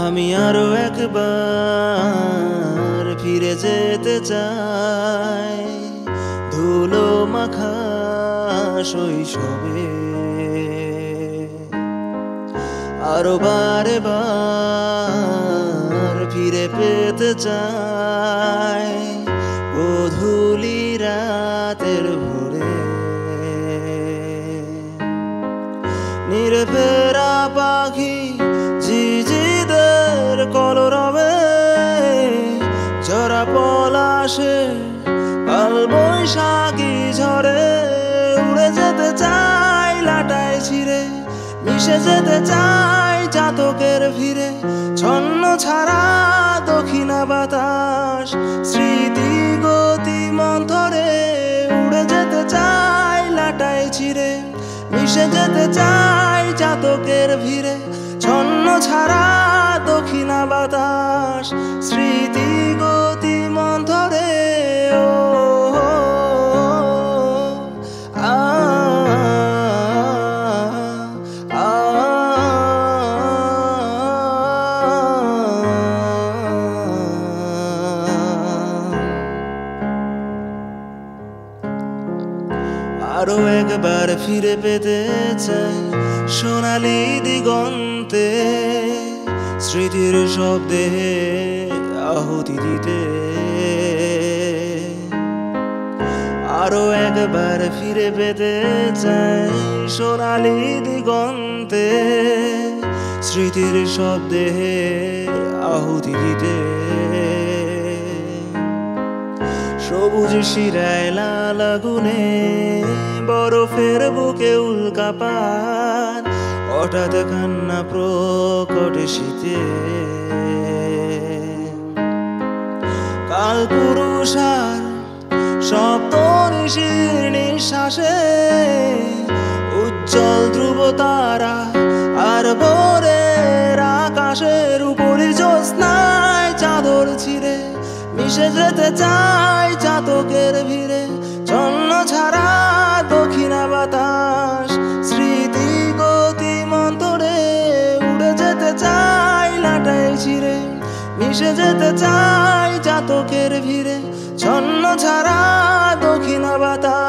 আমি আরো একবার ফিরে যেতে চাই ধুলো মাখা শৈশবে, আরো বারে বার ফিরে পেতে চাই গোধূলি রাতের ভোরে। নিরফেরা পাখি ঝিঝিদের কলরবে, ঝরা পলাশে কাল বৈশাখী ঝরে। উড়ে যেতে চাই লাটায় ছিঁড়ে, মিশে যেতে চাই চাতকের ভিড়ে। ছন্ন ছাড়া দক্ষিণা বাতাস স্মৃতি গতি মন্থরে। উড়ে যেতে চাই লাটায় ছিঁড়ে, মিশে যেতে চাই চাতকের ভিড়ে। ছন্ন ছাড়া দক্ষিণা বাতাস স্মৃতি গতি মন্থরে। ও আরো একবার ফিরে পেতে চাই সোনালি দিগন্তে, স্মৃতির শব্দে আহুতি দিতে। আরো একবার ফিরে পেতে চাই সোনালি দিগন্তে, স্মৃতির শব্দে আহুতি দিতে। সবুজ শিরায় লাল আগুনে বরফের বুকে উল্কাপাত, হঠাৎ কান্না প্রকট শীতে। কাল পুরুষ আর সপ্ত ঋষির নিঃশ্বাসে, উজ্জ্বল ধ্রুব তারা আর ভোরের আকাশের উপরে জ্যোৎস্নায় চাদর ছিঁড়ে। মিশে যেতে চাই চাতকের ভিড়ে, ছন্ন ছাড়া দক্ষিণা বাতাস স্মৃতি গতি মন্থরে। উড়ে যেতে চাই লাটায় ছিঁড়ে, মিশে যেতে চাই চাতকের ভিড়ে। ছন্ন ছাড়া দক্ষিণা বাতাস